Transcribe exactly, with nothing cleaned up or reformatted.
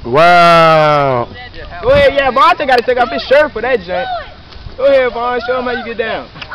Wow. Go ahead, yeah, Vontae got to take off his shirt for that jump. Go ahead, Vaughn. Show him how you get down.